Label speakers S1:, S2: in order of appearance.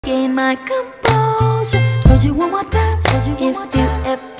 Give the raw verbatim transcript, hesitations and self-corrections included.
S1: Gain my composure. Told you one more time. Told you one more time. If you ever